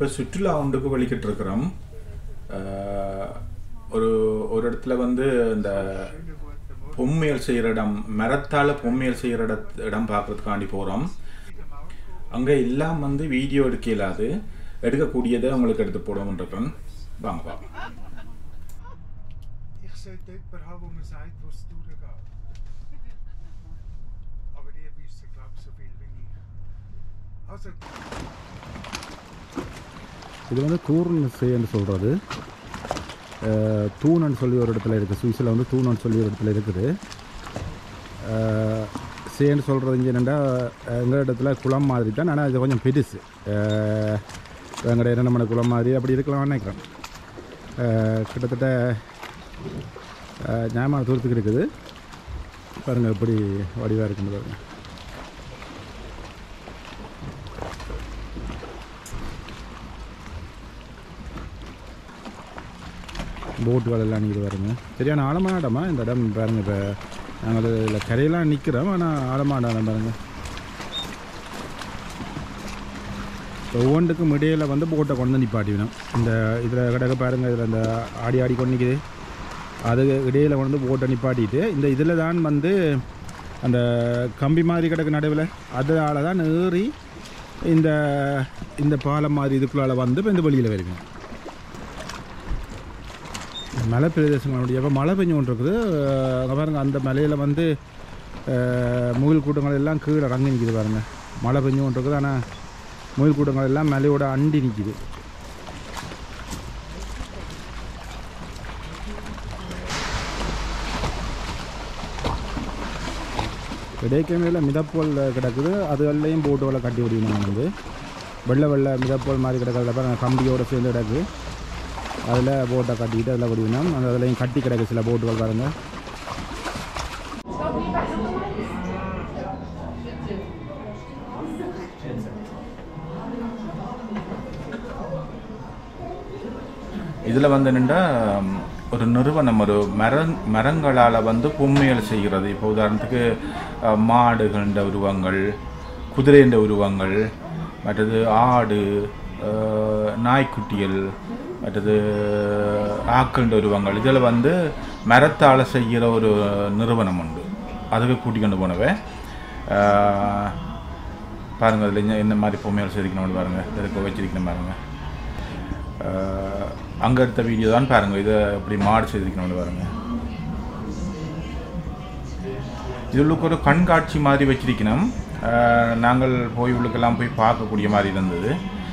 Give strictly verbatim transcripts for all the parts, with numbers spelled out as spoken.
இப்போ சுற்றுலா ஒன்றுக்கு வெளிக்கிட்டு இருக்கிறோம். ஒரு ஒரு இடத்துல வந்து இந்த பொம்மையல் செய்கிற இடம், மரத்தால் பொம்மையல் செய்கிற இட இடம் பார்க்குறதுக்காண்டி போகிறோம். அங்கே எல்லாம் வந்து வீடியோ எடுக்க இயலாது, எடுக்கக்கூடியதை உங்களுக்கு எடுத்து போடவும் இருக்கேன். வாங்க பார்ப்போம். இது வந்து தூர்ன்னு சொல்கிறது. தூணன்னு சொல்லி ஒரு இடத்துல இருக்குது. சுவிஸில் வந்து தூணன்னு சொல்லி ஒரு இடத்துல இருக்குது. சேன்னு சொல்கிறது இங்கே என்னென்னா எங்கள் இடத்துல குளம் மாதிரி தான், ஆனால் இது கொஞ்சம் பெருசு. எங்களுடைய இரண்டு குளம் மாதிரி அப்படி இருக்கலாம்னு நினைக்கிறேன். கிட்டத்தட்ட நியாயமான தூரத்துக்கு இருக்குது. பாருங்கள் எப்படி வடிவாக இருக்குன்னு பாருங்கள். போட்டுகள் எல்லாம் நிற்கிது பாருங்க. சரியான ஆழமான இடமா இந்த இடம் பாருங்கள். இப்போ நாங்கள் இதில் கரையெல்லாம் நிற்கிறோம், ஆனால் ஆழமான இடம் பாருங்கள். ஒவ்வொன்றுக்கும் இடையில் வந்து போட்டை கொண்டு வந்து நிப்பாட்டிவிடும். இந்த இதில் கிடக்க பாருங்கள், இதில் இந்த ஆடி ஆடி கொண்டு நிற்கிது, அது இடையில் கொண்டு வந்து போட்டை நிப்பாட்டிட்டு இந்த இதில் தான் வந்து அந்த கம்பி மாதிரி கிடக்கு நடுவில், அதனால தான் ஏறி இந்த இந்த பாலம் மாதிரி இதுக்குள்ளால் வந்து இப்போ இந்த வெளியில் வருங்க. மலை பிரதேசங்களுடைய இப்போ மழை பெஞ்சு கொண்டு இருக்குது. அங்கே பாருங்கள், அந்த மலையில் வந்து முயல் கூட்டங்கள் எல்லாம் கீழே இறங்கி நிற்கிது பாருங்கள். மழை பெஞ்சு கொண்டு இருக்குது, ஆனால் முயல் கூட்டங்கள் எல்லாம் மலையோட அண்டி நிற்கிது. இடைக்கிழமையில் மிதப்போல் கிடக்குது, அதுகள்லையும் போட்டுகளை கட்டி விடுவோம். வந்து வெள்ளை வெள்ளை மிதப்போல் மாதிரி கிடக்கிறதுல பாருங்கள், கம்பியோடு சேர்ந்து கிடக்கு. அதில் போட்டை கட்டிக்கிட்டு அதில் விடுவினோம். அந்த அதுலேயும் கட்டி கிடக்கு சில போட்டுகள் பாருங்கள். இதில் வந்து என்னென்னா ஒரு நிறுவனம் ஒரு மர மரங்களால் வந்து பொம்மைகள் செய்கிறது. இப்போ உதாரணத்துக்கு மாடுகள உருவங்கள், குதிரைன்ற உருவங்கள், மற்றது ஆடு, நாய்க்குட்டிகள், மற்றது ஆக்கள்ன்ற உருவங்கள், இதில் வந்து மரத்தால் செய்கிற ஒரு நிறுவனம் உண்டு. அதுக்கு கூட்டிக்கொண்டு போனவே பாருங்கள். அதில் என்ன மாதிரி பொம்மைகள் செய்திக்கணும்னு பாருங்கள், இதுக்கு வச்சிருக்கணும் பாருங்கள். அங்கே எடுத்த வீடியோ தான் பாருங்கள். இதை இப்படி மாடு செய்திருக்கணும்னு பாருங்கள். இதுக்கு ஒரு கண்காட்சி மாதிரி வச்சிருக்கணும். நாங்கள் போய் உள்ளுக்கெல்லாம் போய் பார்க்கக்கூடிய மாதிரி இருந்தது.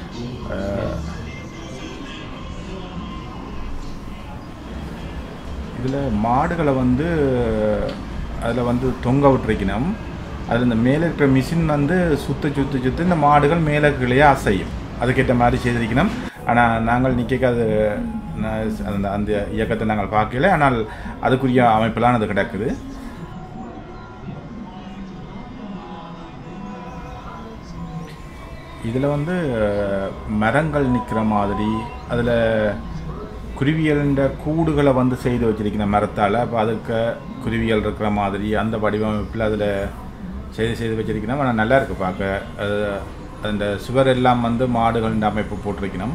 இதில் மாடுகளை வந்து அதில் வந்து தொங்க விட்டுருக்கணும். அதில் இந்த மேலே இருக்கிற மிஷின் வந்து சுத்த சுத்த சுத்த இந்த மாடுகள் மேலே கீழே அசையும். அதுக்கேற்ற மாதிரி செய்திருக்கணும். ஆனால் நாங்கள் நிற்க அது அந்த அந்த இயக்கத்தை நாங்கள் பார்க்கல. ஆனால் அதுக்குரிய அமைப்பெல்லாம் அது கிடக்குது. இதில் வந்து மரங்கள் நிற்கிற மாதிரி, அதில் குருவியல்ன்ற கூடுகளை வந்து செய்து வச்சிருக்கணும் மரத்தால். அப்போ அதுக்கு குருவியல் இருக்கிற மாதிரி அந்த வடிவமைப்பில் அதில் செய்து செய்து வச்சிருக்கணும். ஆனால் நல்லா இருக்குது பார்க்க. அது அந்த சுவர் எல்லாம் வந்து மாடுகள்ன்ற அமைப்பு போட்டிருக்கணும்.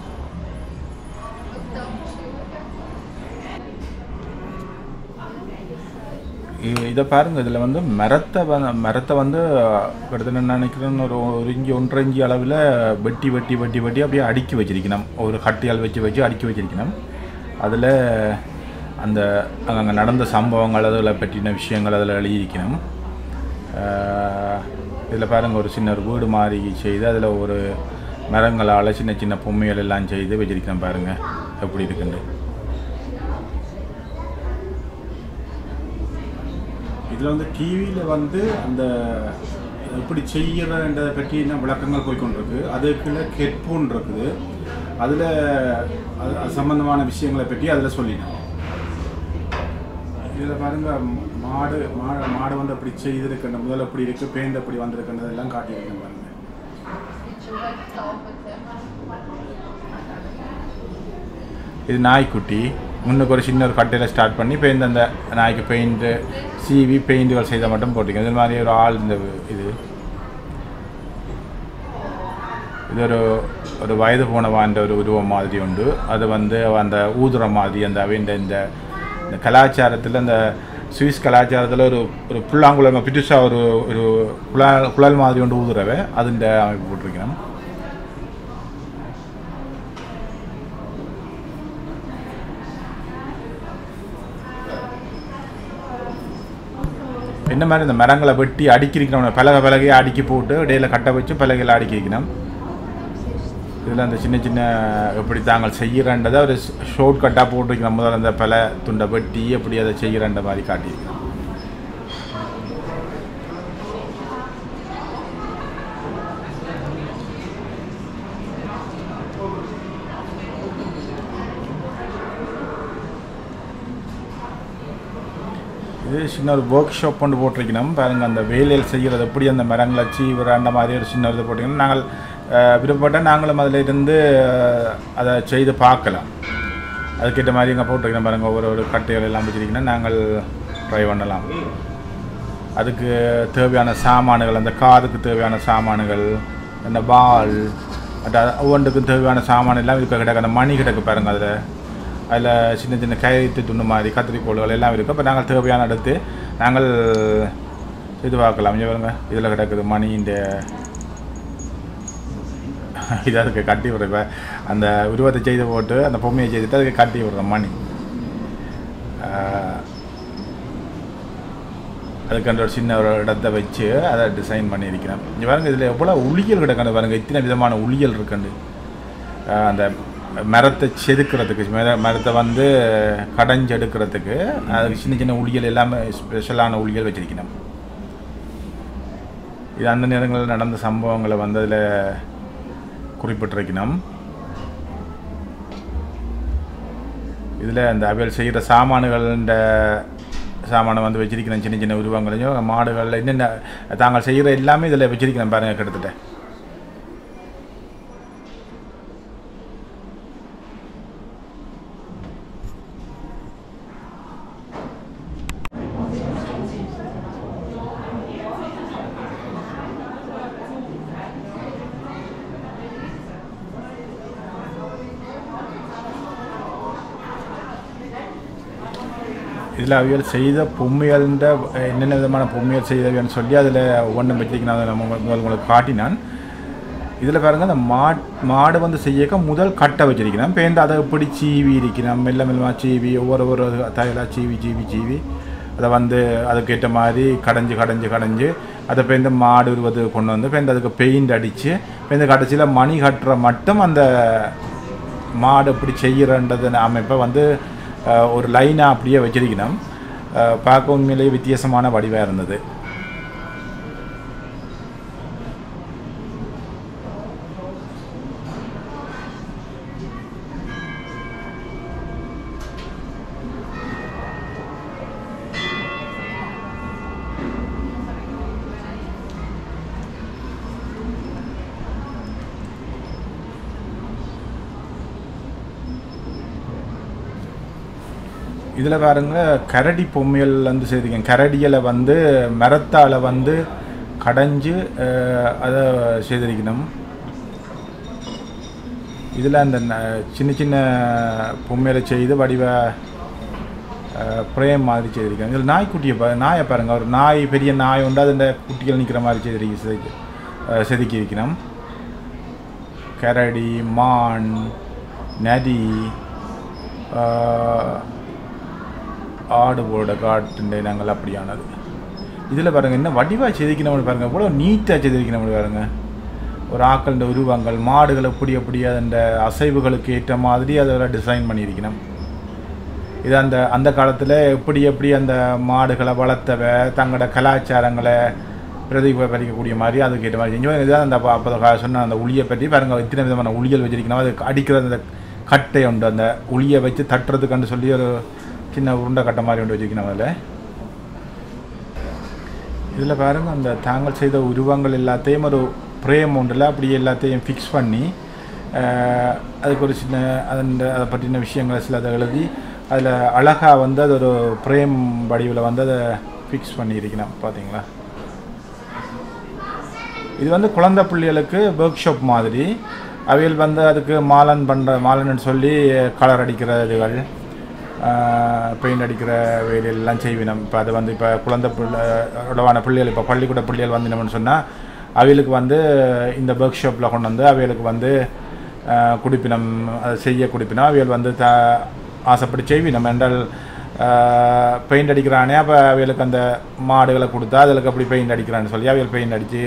இதை பாருங்கள். இதில் வந்து மரத்தை மரத்தை வந்து கிட்டத்தட்ட நினைக்கிறேன்னு ஒரு ஒரு இஞ்சி ஒன்றரை இஞ்சி அளவில் வெட்டி வெட்டி வெட்டி வெட்டி அப்படியே அடுக்கி வச்சிருக்கணும். ஒரு கட்டியால் வச்சு வச்சு அடுக்கி வச்சிருக்கணும். அதில் அந்த அங்கே நடந்த சம்பவங்கள், அதில் பற்றின விஷயங்கள் அதில் எழுதியிருக்கணும். இதில் பாருங்கள், ஒரு சின்ன ஒரு வீடு மாதிரி செய்து அதில் ஒரு மரங்களால் சின்ன சின்ன பொம்மைகள் எல்லாம் செய்து வச்சிருக்கணும். பாருங்கள் எப்படி இருக்குன்னு. இதில் வந்து டிவியில் வந்து அந்த எப்படி செய்கிறன்றதை பற்றி என்ன விளக்கங்கள் போய்கொண்டிருக்கு. அதுக்குள்ள ஹெட்ஃபோன் இருக்குது. அதில் அது சம்பந்தமான விஷயங்களை பற்றி அதில் சொல்லினோம். இதில் பாருங்கள், மாடு மாடு மாடு வந்து அப்படி செய்திருக்கின்ற முதல் அப்படி இருக்குது, பேண்ட் அப்படி வந்திருக்கின்றதெல்லாம் காட்டியிருக்கேன் பாருங்கள். இது நாய்க்குட்டி. முன்னுக்கு ஒரு சின்ன ஒரு கட்டையில் ஸ்டார்ட் பண்ணி பெயிண்ட், அந்த நாய்க்கு பெயிண்ட்டு சீவி பெயிண்ட்டுகள் செய்த மட்டும் போட்டிங்க. இது மாதிரி ஒரு ஆள் இந்த இது இது ஒரு ஒரு வயது போனவான்ற ஒரு உருவம் மாதிரி உண்டு. அது வந்து அந்த ஊதுற மாதிரி அந்த அவன் இந்த இந்த கலாச்சாரத்தில் அந்த சுவிஸ் கலாச்சாரத்தில் ஒரு ஒரு புல்லாங்குழல் பிடிச்சா ஒரு ஒரு குழல் குழல் மாதிரி ஒன்று ஊதுறவை அது இந்த அமைப்பு போட்டிருக்கணும். என்ன மாதிரி இந்த மரங்களை வெட்டி அடுக்கிக்கணும், பலகை பலகையை அடுக்கி போட்டு இடையில கட்டை வச்சு பலகையில் அடுக்கிக்கணும். இதில் அந்த சின்ன சின்ன எப்படி தாங்கள் செய்கிறன்றதை ஒரு ஷார்ட் கட்டாக போட்டுருக்கணும். முதல்ல அந்த பல துண்டை வெட்டி எப்படி அதை செய்கிறன்ற மாதிரி காட்டியிருக்கணும். இது சின்ன ஒரு ஒர்க் ஷாப் கொண்டு போட்டிருக்கணும். பாருங்கள் அந்த வேலையில் செய்கிறது எப்படி அந்த மரங்களை சீவிர அந்த மாதிரி ஒரு சின்ன இது போட்டிருக்கணும். நாங்கள் விருப்பப்பட்ட நாங்களும் அதில் இருந்து அதை செய்து பார்க்கலாம். அதுக்கேற்ற மாதிரி இங்கே போட்டிருக்கணும். பாருங்கள் ஒவ்வொரு ஒரு கட்டைகள் எல்லாம் வச்சுருக்கீங்கன்னா நாங்கள் ட்ரை பண்ணலாம். அதுக்கு தேவையான சாமான்கள், அந்த காதுக்கு தேவையான சாமான்கள், அந்த பால், அந்த ஒவ்வொன்றுக்கும் தேவையான சாமான் எல்லாம் இருக்க கிடக்கு. அந்த மணி கிடக்கு பாருங்கள். அதில் அதில் சின்ன சின்ன கயிற்று துண்டு மாதிரி கத்திரிக்கோள்கள் எல்லாம் இருக்கும். இப்போ நாங்கள் தேவையான எடுத்து நாங்கள் இது பார்க்கலாம். இங்கே பாருங்க, இதில் கிடக்குது மணி. இந்த இது அதுக்கு கட்டி விடுற அந்த உருவத்தை செய்து போட்டு அந்த பொம்மையை செய்துட்டு அதுக்கு கட்டி விடுற மணி. அதுக்கு ஒரு சின்ன ஒரு இடத்தை வச்சு அதை டிசைன் பண்ணியிருக்கிறேன். இங்கே பாருங்கள், இதில் எவ்வளோ உளியல் கிடக்காண்டு பாருங்கள். இத்தனை விதமான உளியல் இருக்குண்டு. அந்த மரத்தை செதுக்கிறதுக்கு, மரத்தை வந்து கடைஞ்சு எடுக்கிறதுக்கு அதுக்கு சின்ன சின்ன உளியல் எல்லாமே ஸ்பெஷலான உளியல் வச்சிருக்கணும். இது அந்த நேரங்களில் நடந்த சம்பவங்களை வந்து அதில் குறிப்பிட்டிருக்கணும். இதில் அந்த அவையில் செய்கிற சாமான்கள்ன்ற சாமானை வந்து வச்சிருக்கணும். சின்ன சின்ன உருவங்களையும் மாடுகளில் என்னென்ன தாங்கள் செய்கிற எல்லாமே இதில் வச்சிருக்கணும் பாருங்கள். கிட்டத்தட்ட இதில் அவியல் செய்த பொம்மையல்ன்ற என்னென்ன விதமான பொம்மையல் செய்தவியல்னு சொல்லி அதில் ஒவ்வொன்றும் வச்சிருக்கணும். அதை நம்ம முதல் உங்களுக்கு காட்டினான். இதில் பாருங்கள், அந்த மா மாடு வந்து செய்யக்க முதல் கட்டை வச்சிருக்கணும். பேருந்து அதை எப்படி சீவி இருக்கணும், மெல்ல மெல்லமாக சீவி ஒவ்வொரு ஒரு தையலாக சீவி சீவி சீவி அதை வந்து அதுக்கேற்ற மாதிரி கடைஞ்சி கடைஞ்சி கடைஞ்சி அதை பேருந்து மாடு உருவது கொண்டு வந்து பேருந்து அதுக்கு பெயிண்ட் அடித்து பேருந்து கடைசியில் மணி கட்டுற மட்டும் அந்த மாடு எப்படி செய்கிறன்றது அமைப்பை வந்து ஒரு லைனாக அப்படியே வச்சிருக்கணும். பார்க்க உண்மையிலேயே வித்தியாசமான வடிவாக இருந்தது. இதில் பாருங்க, கரடி பொம்மைகள் வந்து செய்திருக்கேன். கரடிகளை வந்து மரத்தால் வந்து கடைஞ்சு அதை செய்திருக்கணும். இதில் அந்த சின்ன சின்ன பொம்மைகளை செய்து வடிவ பிரேம் மாதிரி செய்திருக்கேன். இதில் நாய்க்குட்டியை பா நாயை பாருங்கள். ஒரு நாய், பெரிய நாய் உண்டு, அது இந்த குட்டிகள் நிற்கிற மாதிரி செய்திருக்க செதுக்கி இருக்கணும். கரடி, மான், நரி, ஆடு போட காட்டுண்டே நாங்கள் அப்படியானது. இதில் பாருங்கள், என்ன வடிவாக செதுக்கணும்னு பாருங்கள். இவ்வளோ நீட்டாக செதுக்கணும்னு பாருங்கள். ஒரு ஆக்கள உருவங்கள், மாடுகள் எப்படி எப்படி அந்த அசைவுகளுக்கு ஏற்ற மாதிரி அதெல்லாம் டிசைன் பண்ணியிருக்கணும். இது அந்த அந்த காலத்தில் எப்படி எப்படி அந்த மாடுகளை வளர்த்தவ தங்களோட கலாச்சாரங்களை பிரதிபலிக்கக்கூடிய மாதிரி அதுக்கேற்ற மாதிரி செஞ்சு இதுதான் அந்த அப்போ சொன்ன அந்த உளியை பற்றி பாருங்கள். இத்தனை விதமான உளியல் வச்சிருக்கணும். அது அடிக்கிற அந்த கட்டை உண்டு, அந்த உளியை வச்சு தட்டுறதுக்குன்னு சொல்லி ஒரு சின்ன உருண்டை கட்டை மாதிரி ஒன்று வச்சுக்கணும். அதில் இதில் பாருங்கள், அந்த தாங்கள் செய்த உருவங்கள் எல்லாத்தையும் ஒரு பிரேம் ஒன்றில் அப்படி எல்லாத்தையும் ஃபிக்ஸ் பண்ணி அதுக்கு ஒரு சின்ன அந்த அதை பற்றின விஷயங்களை சில அதை எழுதி அதில் அழகாக வந்து அது ஒரு பிரேம் வடிவில் வந்து அதை ஃபிக்ஸ் பண்ணியிருக்கணும். பார்த்தீங்களா? இது வந்து குழந்தை பிள்ளைகளுக்கு ஒர்க் ஷாப் மாதிரி. அவையில் வந்து அதுக்கு மாலன் பண்ணுற மாலன்னு சொல்லி கலர் அடிக்கிற இதுகள், பெயிண்ட் அடிக்கிற வேலையெல்லாம் செய்வினோம். இப்போ அது வந்து இப்போ குழந்தை பிள்ளைவான பிள்ளைகள் இப்போ பள்ளிக்கூட பிள்ளைகள் வந்து என்னன்னு சொன்னால் அவைகளுக்கு வந்து இந்த ஒர்க் ஷாப்பில் கொண்டு வந்து அவைகளுக்கு வந்து குடிப்பினம் அதை செய்ய குடிப்பினோம். அவைகள் வந்து த ஆசைப்படி செய்வினோம் என்றால் பெயிண்ட் அடிக்கிறானே. அப்போ அவைகளுக்கு அந்த மாடுகளை கொடுத்தா அதுக்கு அப்படி பெயிண்ட் அடிக்கிறான்னு சொல்லி அவைகள் பெயிண்ட் அடித்து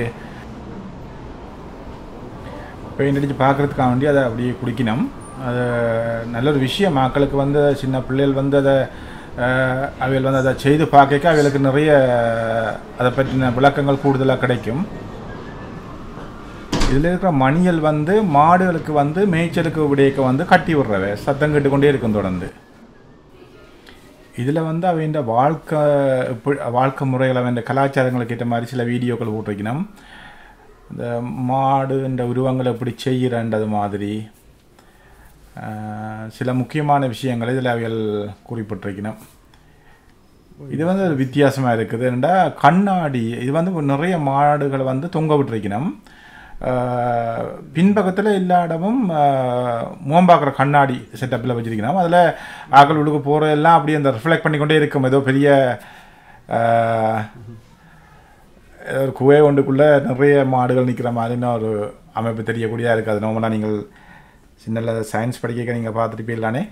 பெயிண்ட் அடித்து பார்க்குறதுக்காக வேண்டி அதை அப்படி குடிக்கணும். அது நல்ல ஒரு விஷயம். மக்களுக்கு வந்து சின்ன பிள்ளைகள் வந்து அதை அவைகள் வந்து அதை செய்து பார்க்க அவைகளுக்கு நிறைய அதை பற்றின விளக்கங்கள் கூடுதலாக கிடைக்கும். இதில் இருக்கிற மணியல் வந்து மாடுகளுக்கு வந்து மேய்ச்சலுக்கு விடையக்க வந்து கட்டி விடுறவை சத்தம் கேட்டுக்கொண்டே இருக்கும் தொடர்ந்து. இதில் வந்து அவைண்ட வாழ்க்கை வாழ்க்கை முறைகள் அவன் கலாச்சாரங்களுக்கு ஏற்ற மாதிரி சில வீடியோக்கள் போட்டிருக்கணும். இந்த மாடுன்ற உருவங்களை எப்படி செய்கிறன்றது மாதிரி சில முக்கியமான விஷயங்களை இதில் அவைகள் குறிப்பிட்டிருக்கணும். இது வந்து ஒரு வித்தியாசமாக இருக்குது. ஏன்னா கண்ணாடி இது வந்து நிறைய மாடுகளை வந்து தொங்க விட்டுருக்கணும். பின்பக்கத்தில் எல்லா இடமும் முகம் பார்க்குற கண்ணாடி செட்டப்பில் வச்சுருக்கணும். அதில் ஆக்கள் உள்ளுக்கு போகிறதெல்லாம் அப்படியே அந்த ரிஃப்ளெக்ட் பண்ணிக்கொண்டே இருக்கும். ஏதோ பெரிய ஒரு குகை ஒன்றுக்குள்ளே நிறைய மாடுகள் நிற்கிற மாதிரின்னு ஒரு அமைப்பு தெரியக்கூடியதாக இருக்குது. அது நார்மலாக நீங்கள் சின்ன சயின்ஸ் படிக்க நீங்கள் பார்த்துட்டு போயிடலானே.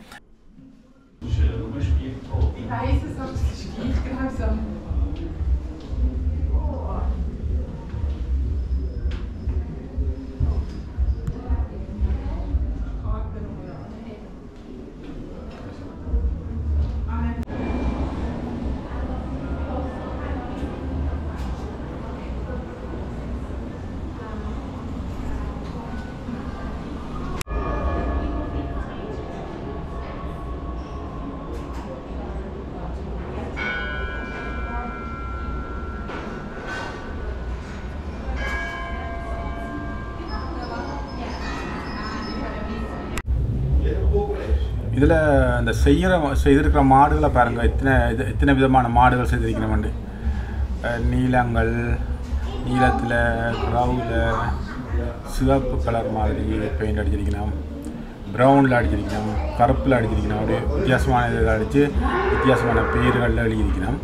இதில் அந்த செய்கிற செய்திருக்கிற மாடுகளை பாருங்கள். இத்தனை இது இத்தனை விதமான மாடுகள் செய்திருக்கிறோம்ண்டு. நீலங்கள், நீளத்தில் க்ரௌவில் சிவப்பு கலர் மாதிரி பெயிண்ட் அடிச்சிருக்கணும், ப்ரௌனில் அடிச்சிருக்கணும், கருப்பில் அடிச்சிருக்கணும், ஒரு வித்தியாசமான இதில் அடித்து வித்தியாசமான பேர்களில் எழுதியிருக்கணும்.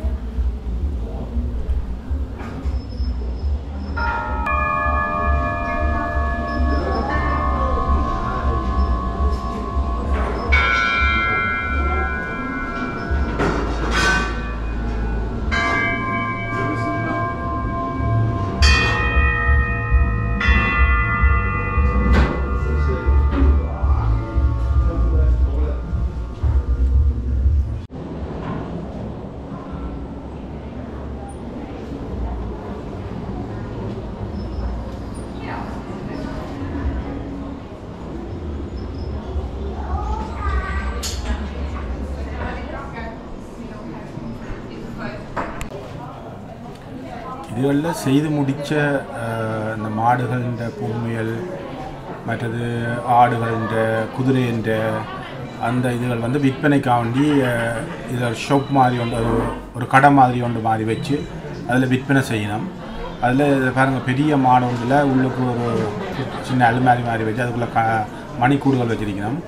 இதுகளில் செய்து முடித்த இந்த மாடுகளின்ற பொம்மைகள், மற்றது ஆடுகளின்ற குதிரைன்ற அந்த இதுகள் வந்து விற்பனைக்காக வேண்டி இதில் ஷாப் மாதிரி ஒன்று ஒரு கடை மாதிரி ஒன்று மாதிரி வச்சு அதில் விற்பனை செய்யணும். அதில் பாருங்கள் பெரிய மாடு ஒன்றில் உள்ளுக்கு ஒரு சின்ன அலுமாரி மாதிரி வச்சு அதுக்குள்ளே க மணிக்கூடுகள் வச்சுருக்கணும்.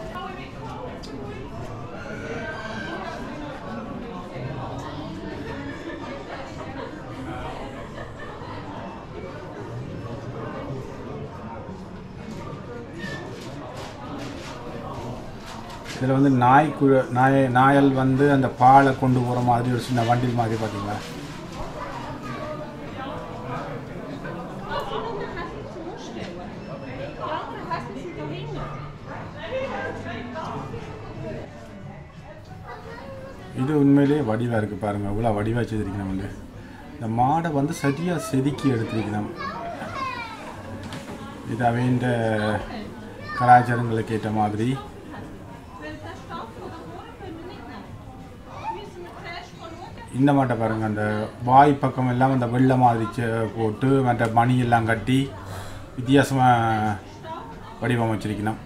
இதில் வந்து நாய் குழ நாய் நாயல் வந்து அந்த பாலை கொண்டு போகிற மாதிரி ஒரு சின்ன வண்டில் மாதிரி பார்த்தீங்களா. இது உண்மையிலேயே வடிவாக இருக்குது பாருங்கள். இவ்வளோ வடிவாக செய்திருக்கணும். வந்து இந்த மாடை வந்து சரியாக செதுக்கி எடுத்துருக்கணும். இது அவைன்ற கலாச்சாரங்களுக்கு ஏற்ற மாதிரி. இந்த மாட்டை பாருங்கள், அந்த வாய் பக்கம் எல்லாம் அந்த வெள்ளை மாதிரி போட்டு மற்ற மணி எல்லாம் கட்டி வித்தியாசமாக வடிவமைச்சிருக்கணும்.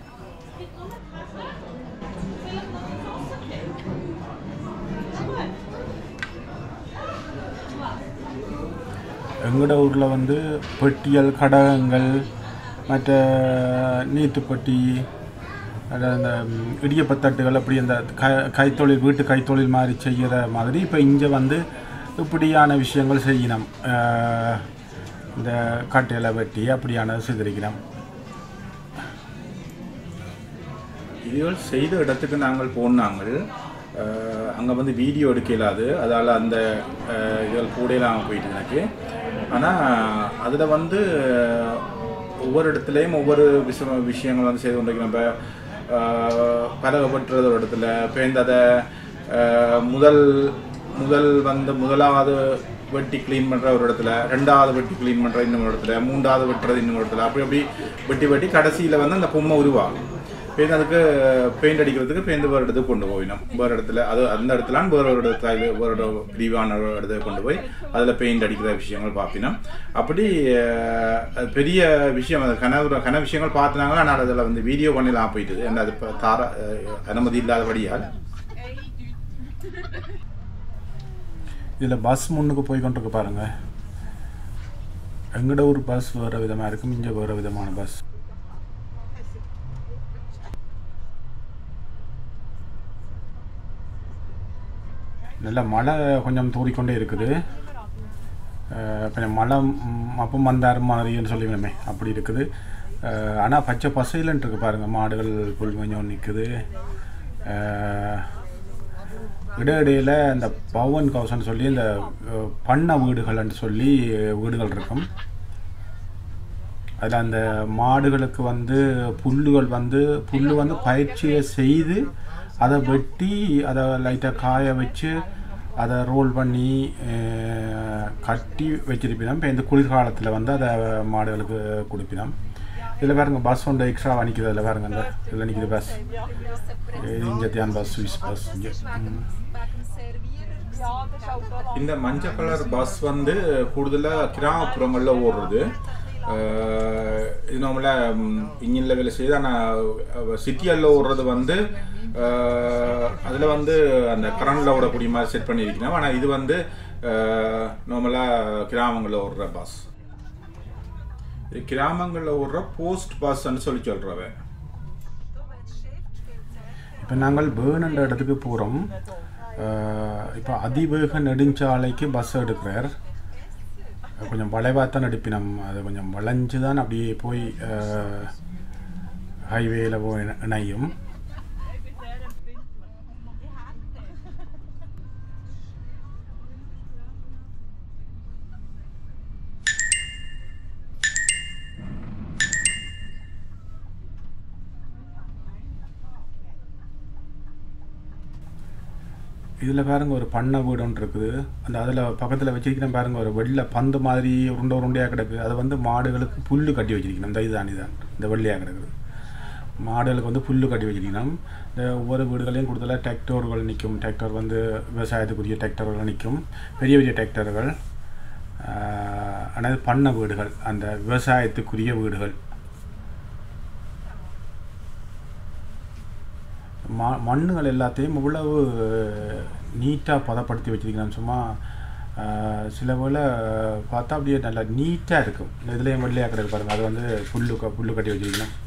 எங்களோட ஊரில் வந்து பெட்டியல் கடகங்கள் மற்ற நீத்துப்பட்டி அந்த இடியப்பத்தட்டுகள் அப்படி அந்த க கைத்தொழில் வீட்டு கைத்தொழில் மாதிரி செய்கிற மாதிரி இப்போ இங்கே வந்து இப்படியான விஷயங்கள் செய்யணும். இந்த கட்டையில வெட்டி அப்படியான செய்திருக்கிறோம். இதுகள் செய்த இடத்துக்கு நாங்கள் போனாங்கள். அங்கே வந்து வீடியோ எடுக்க இல்லாது, அதால் அந்த இதுகள் கூடையெல்லாம் போயிட்டு எனக்கு. ஆனால் அதில் வந்து ஒவ்வொரு இடத்துலையும் ஒவ்வொரு விஷய விஷயங்கள் வந்து செய்து கொண்டிருக்கிறோம். இப்போ பலகப்பட்டுறது ஒரு இடத்துல பேர்ந்ததை முதல் முதல் வந்து முதலாவது வெட்டி க்ளீன் பண்ணுற ஒரு இடத்துல, ரெண்டாவது வெட்டி க்ளீன் பண்ணுற இன்னொரு இடத்துல, மூன்றாவது வெட்டுறது இன்னொரு இடத்துல, அப்படி அப்படி வெட்டி வெட்டி கடைசியில் வந்து அந்த பொம்மை உருவாகும். பேருந்து அதுக்கு பெயிண்ட் அடிக்கிறதுக்கு பேருந்து வேறு இடத்துக்கு கொண்டு போயிடும். வேறு இடத்துல அது அந்த இடத்துல வேறு ஒரு இடத்துல வேறு பிரிவான இடத்துக்கு கொண்டு போய் அதில் பெயிண்ட் அடிக்கிற விஷயங்கள் பார்ப்பினோம். அப்படி பெரிய விஷயம் அது கன கன விஷயங்கள் பார்த்துனாங்களா. ஆனால் அதில் வந்து வீடியோ பண்ணலாம் போயிட்டுது. ஏன்னா அது தார அனுமதி இல்லாதபடியால் இதில் பஸ் முன்னுக்கு போய் கொண்டிருக்கு பாருங்கள். எங்கட ஒரு பஸ் வேறு விதமாக இருக்கும், இங்கே வேறு விதமான பஸ். நல்ல மழை கொஞ்சம் தூறிக்கொண்டே இருக்குது. கொஞ்சம் மழை அப்பம் வந்தார் மாதிரின்னு சொல்லிக்கணுமே அப்படி இருக்குது. ஆனால் பச்சை பசையிலன்ட்டு இருக்குது பாருங்கள். மாடுகள் புல் கொஞ்சம் நிற்குது. இடையிடையில் இந்த பவன் ஹவுஸ்ன்னு சொல்லி இந்த பண்ணை வீடுகள்னு சொல்லி வீடுகள் இருக்கும். அதில் அந்த மாடுகளுக்கு வந்து புல்லுகள் வந்து புல் வந்து பயிற்சியை செய்து அதை வெட்டி அதை லைட்டாக காய வச்சு அதை ரோல் பண்ணி கட்டி வச்சிருப்பினோம். இப்போ இந்த குளிர்காலத்தில் வந்து அதை மாடுகளுக்கு கொடுப்பினோம். இதில் பாருங்க பஸ் ஒன்று எக்ஸ்ட்ரா நிற்கிது. அதில் பாருங்க இந்த இதில் நிற்கிது பஸ். இங்கே தியான் பஸ், சுவிஸ் பஸ். இங்கே இந்த மஞ்சள் கலர் பஸ் வந்து கூடுதலாக கிராமப்புறங்களில் ஓடுறது. இது நம்மள இன்ஜினில் வேலை செய்யுது. ஆனால் சிட்டியில் ஓடுறது வந்து அதில் வந்து அந்த கரண்டில் ஓடக்கூடிய மாதிரி செட் பண்ணியிருக்கணும். ஆனால் இது வந்து நார்மலாக கிராமங்களில் ஓடுற பஸ். இது கிராமங்களில் ஓடுற போஸ்ட் பஸ்ன்னு சொல்லி சொல்கிறவ. இப்போ நாங்கள் வேணுன்ற இடத்துக்கு போகிறோம். இப்போ அதிவேக நெடுஞ்சாலைக்கு பஸ் எடுக்கிறார். கொஞ்சம் வளைவாக தான் எடுப்பினோம். அது கொஞ்சம் வளைஞ்சு தான் அப்படியே போய் ஹைவேயில் போய் இணையும். இதில் பாருங்கள் ஒரு பண்ணை வீடு ஒன்று இருக்குது. அந்த அதில் பக்கத்தில் வச்சிருக்கிறேன் பாருங்கள் ஒரு வெள்ளை பந்து மாதிரி உருண்டை உருண்டையாக கிடக்கு. அதை வந்து மாடுகளுக்கு புல் கட்டி வச்சிருக்கணும். இந்த இதுதான் இதுதான் இந்த வெள்ளையாக கிடக்குது. மாடுகளுக்கு வந்து புல் கட்டி வச்சிருக்கணும். இந்த ஒவ்வொரு வீடுகளையும் கூடுதலாக டிராக்டர்கள் நிற்கும். டிராக்டர் வந்து விவசாயத்துக்குரிய டிராக்டர்கள் நிற்கும். பெரிய பெரிய டிராக்டர்கள். ஆனால் பண்ணை வீடுகள், அந்த விவசாயத்துக்குரிய வீடுகள். ம மண்ணுகள் எல்லாத்தையும் இவ்வளவு நீட்டாக பதப்படுத்தி வச்சுருக்கணும். சும்மா சில போல் பார்த்தா அப்படியே நல்லா நீட்டாக இருக்கும். இந்த இதுலேயும் வெள்ளையாக கிடக்கு பாருங்கள். அது வந்து புல்லு புல்லு கட்டி வச்சுருக்கணும்.